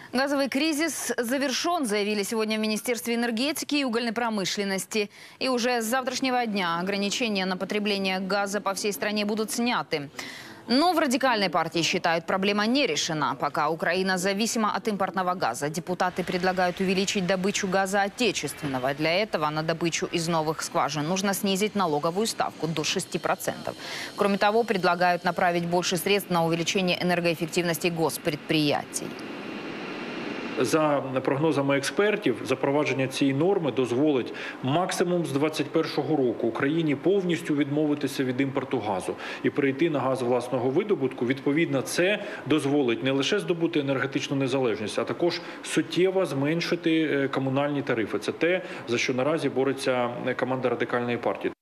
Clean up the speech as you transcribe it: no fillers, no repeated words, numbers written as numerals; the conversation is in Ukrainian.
Газовый кризис завершен, заявили сегодня в Министерстве энергетики и угольной промышленности. И уже с завтрашнего дня ограничения на потребление газа по всей стране будут сняты. Но в радикальной партии считают, проблема не решена, пока Украина зависима от импортного газа. Депутаты предлагают увеличить добычу газа отечественного. Для этого на добычу из новых скважин нужно снизить налоговую ставку до 6%. Кроме того, предлагают направить больше средств на увеличение энергоэффективности госпредприятий. За прогнозами експертів, запровадження цієї норми дозволить максимум з 2021 року Україні повністю відмовитися від імпорту газу і перейти на газ власного видобутку. Відповідно, це дозволить не лише здобути енергетичну незалежність, а також суттєво зменшити комунальні тарифи. Це те, за що наразі бореться команда Радикальної партії.